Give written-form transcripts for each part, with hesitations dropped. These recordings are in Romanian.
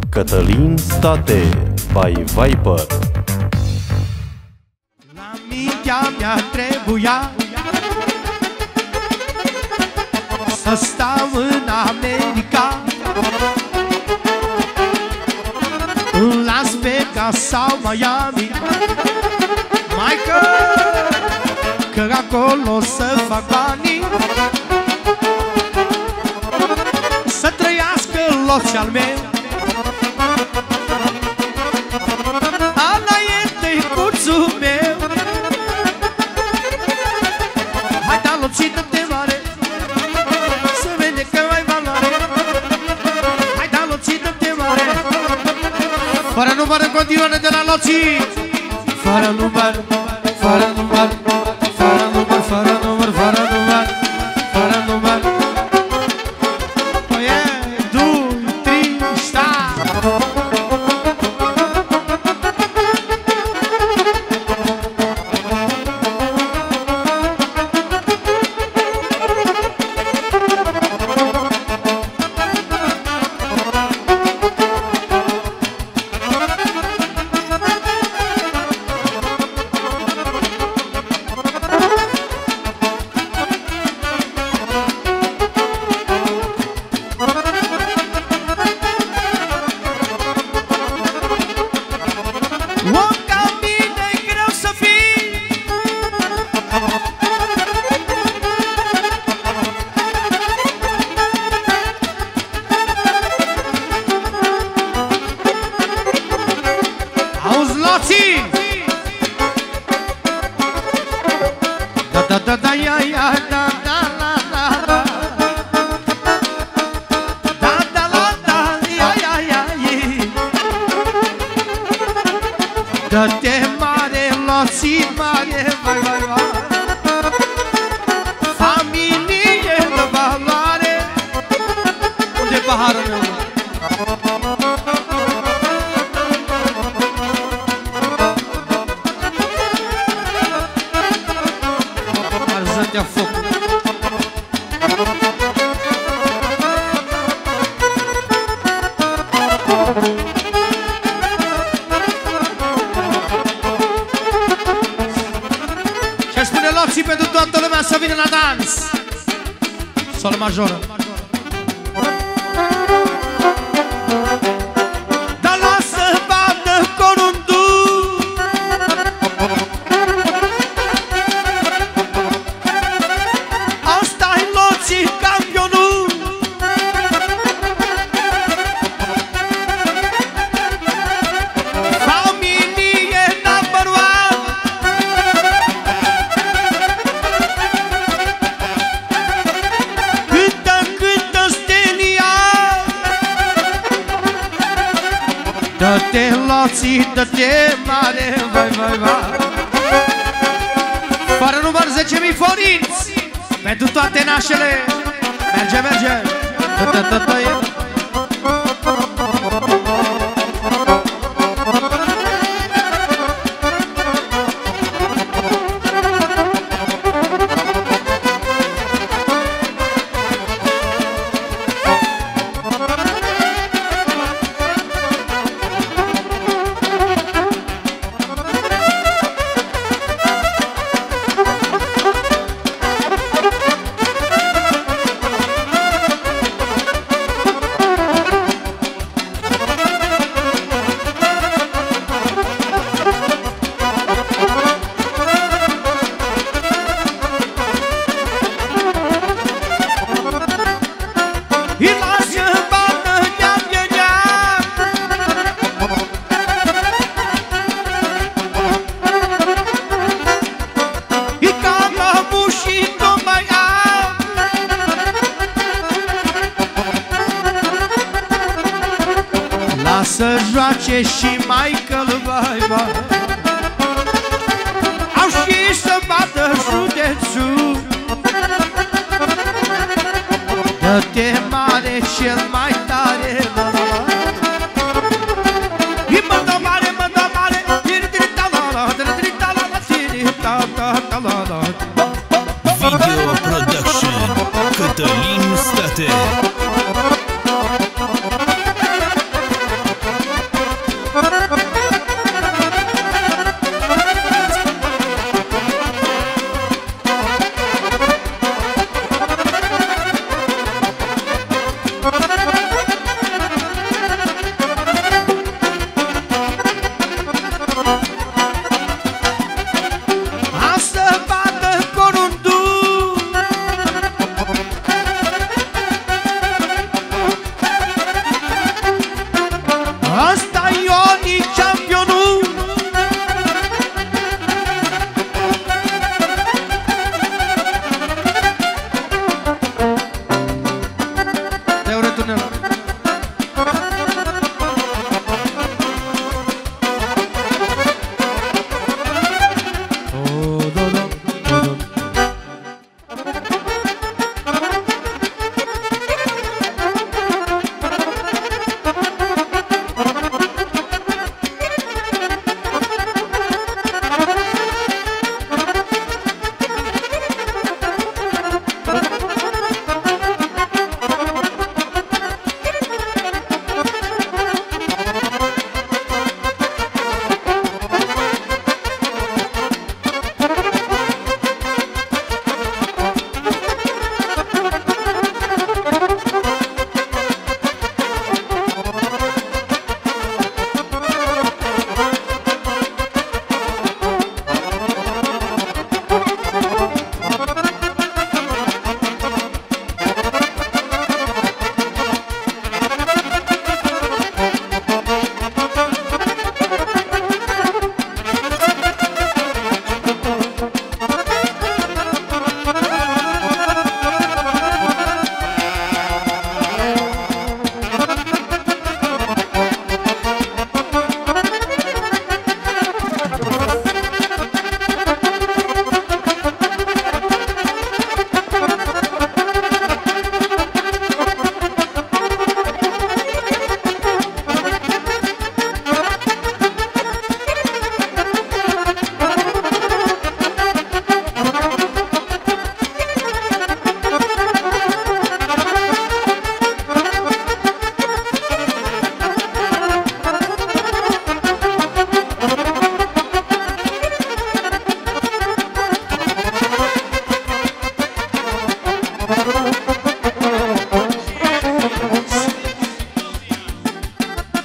Cătălin State by Viper. La mintea mea trebuia să stau în America, în Las Vegas sau Miami, maică, că acolo să fac banii, să trăiască loț al meu. Ala e tăicuțul meu. Hai da loțită-te mare, să vede că ai valoare. Hai da loțită-te mare, fără număr în continuare de la loții. Fără număr, fără număr, fără număr, fără număr, fără număr, fără număr. Oie, doi, trei, sta. Dă-te mare, loții mare, vai, vai, vai. Familie de valoare. Unde-i paharul meu? Arză-te-a foc. Și pentru toată lumea să vină la dans. Sol majoră. Dar lasă bată corundul. Asta-i loții campionul. Familie number one. Dă-te loții, dă-te mare, vai, vai, vai. Fără număr 10.000 forinți pentru toate nașele. Merge, merge. Să joace și Michael, vai, vai. Au și să bată județul. Dă-te mare, cel mai tare, la, la, la. Mă dă mare, mă dă mare. Video Production Cătălin State.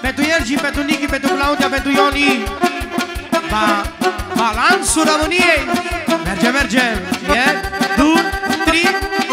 Pentru Iergi, pentru Nichi, pentru Claudia, pentru Ioni. Balansul României. Merge, merge. E, 2, 3,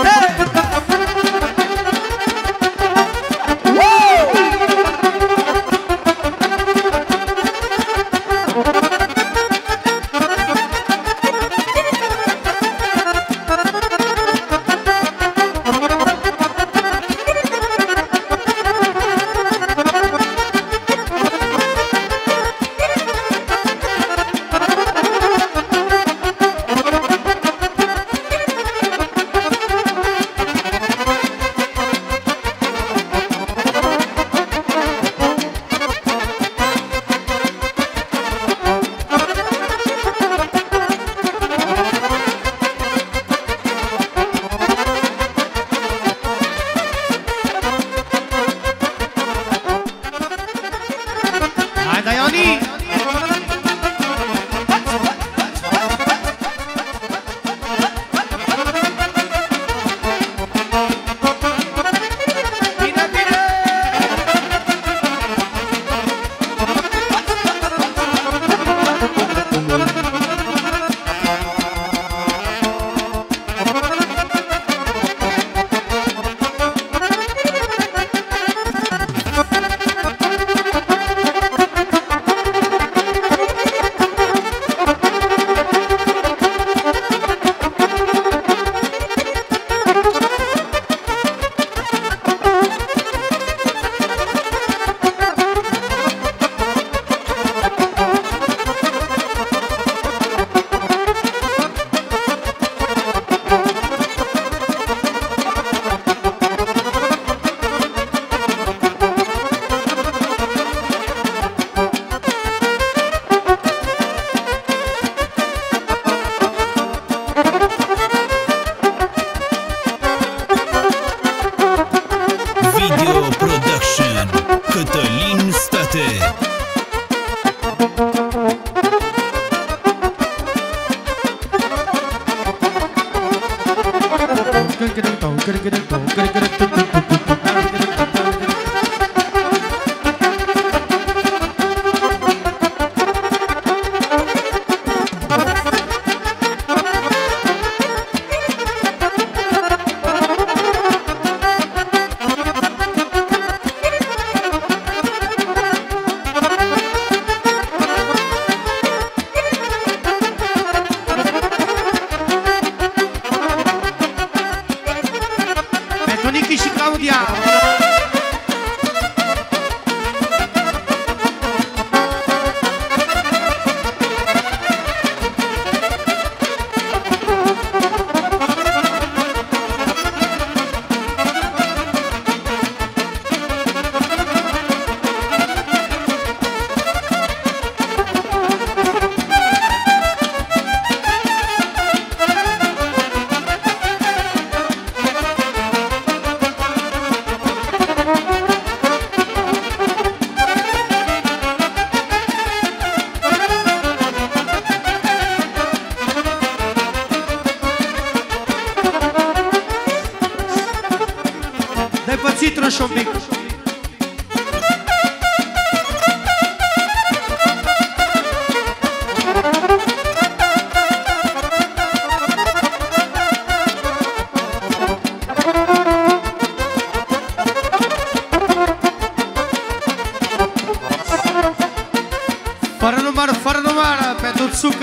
Trăși un pic. Fără număr, pentru Țucă.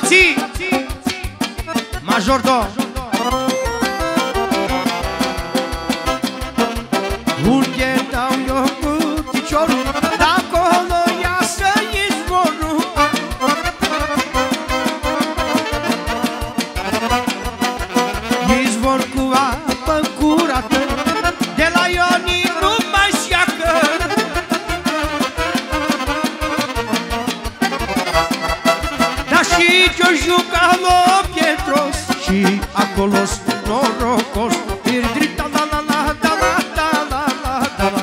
loții Major do Unde dau eu cu piciorul De-acolo iasă izvorul Izvor cu apă curată De la Ionii nu mai seacă Dar și ce-o juca lui Pietros Și acolo-s norocos Irdrita la la la da la da la la da la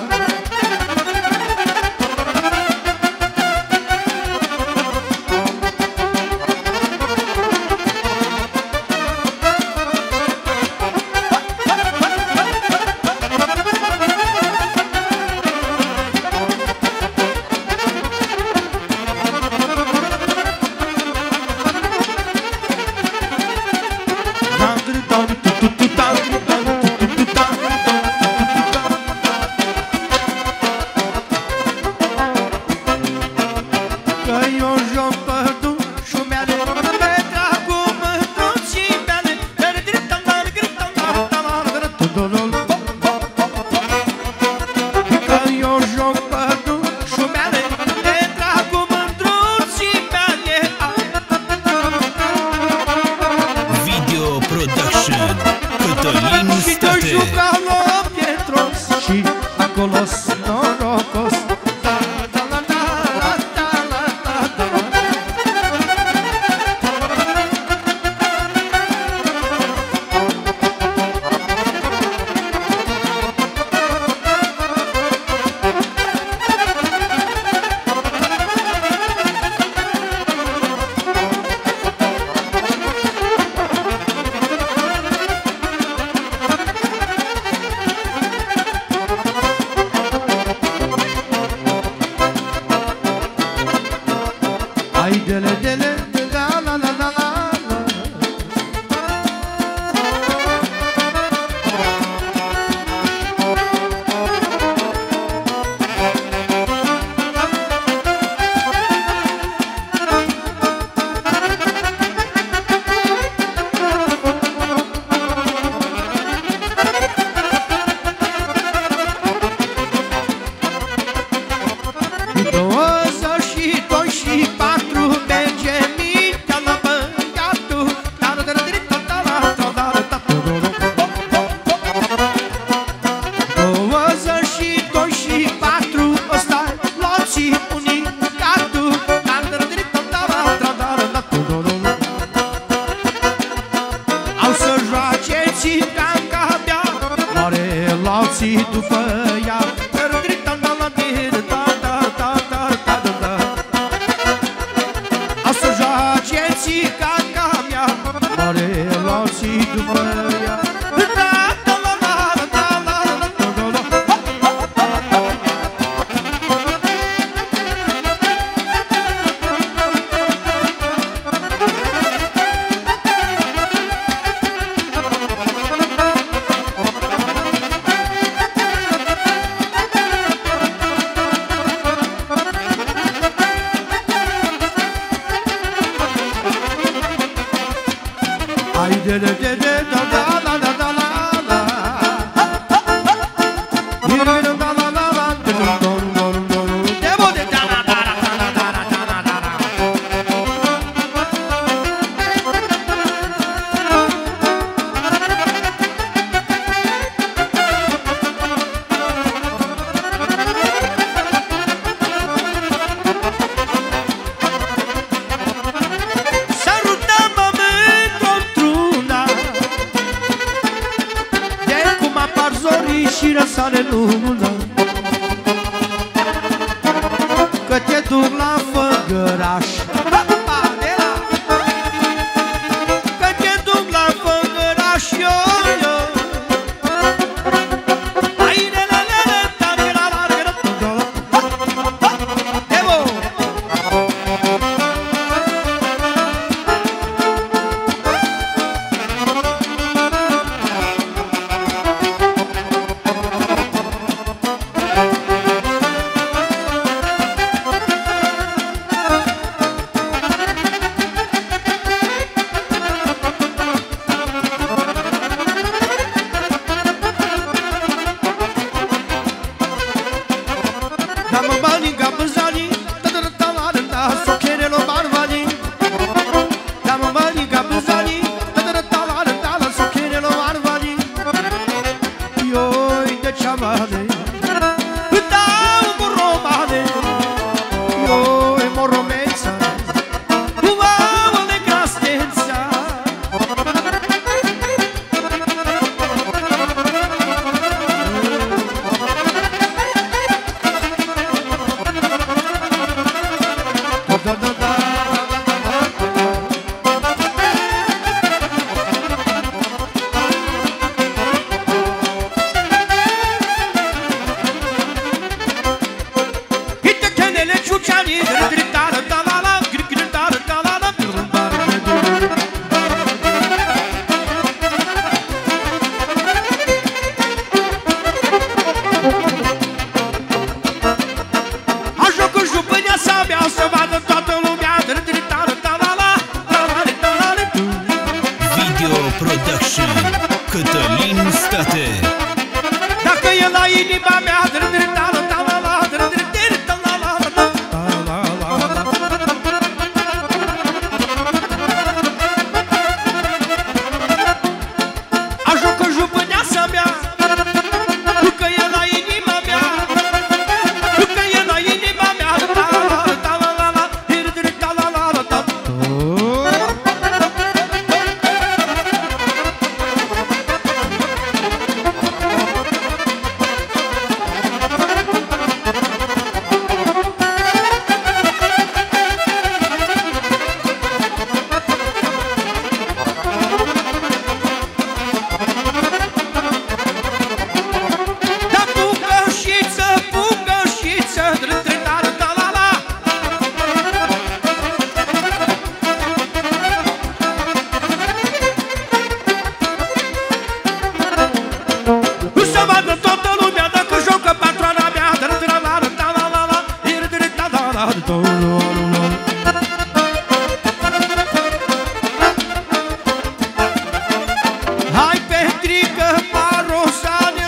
Cătălin State. Dacă e la inima mea, ajucă jupâneasa mea, că e la inima mea, că e la inima mea. Hai Petrică, Marosane,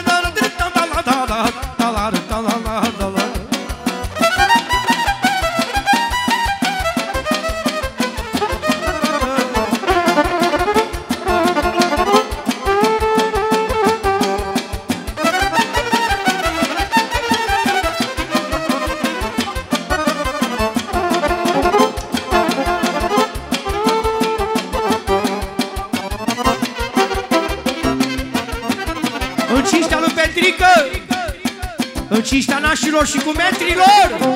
în cinstea lui Petrică, în cinstea nașilor și cu metrilor.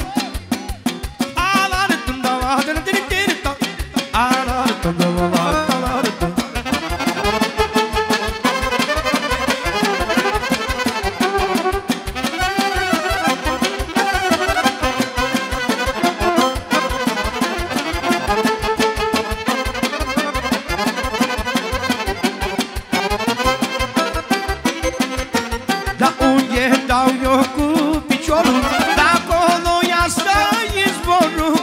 Da unde dau eu cu piciorul, de acolo ia să izvorul.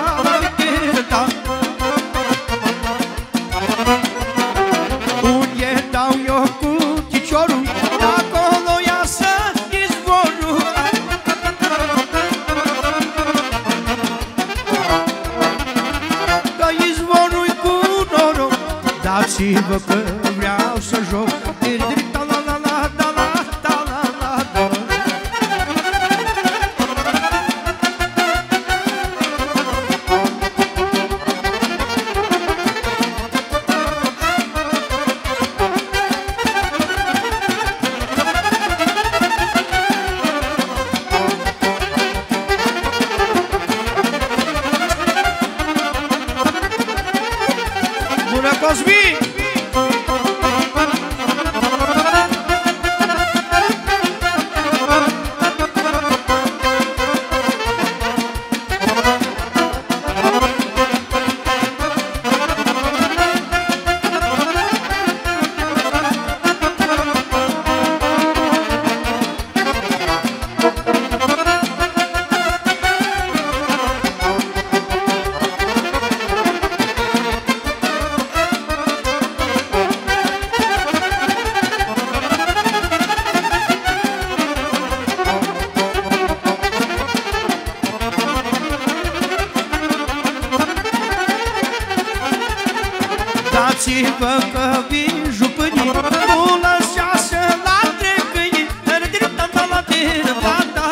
Unde dau eu cu piciorul, de acolo ia să izvorul. Că izvorul-i cu noroc, dați-vă că vreau să joc. Bună, Cosmin! Dați-vă că vin jupânii, nu lăsați să latre câinii.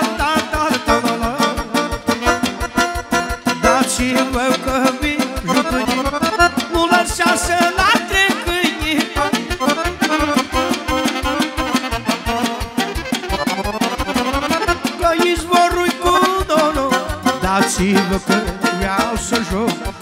Uitați-vă că vreau să joc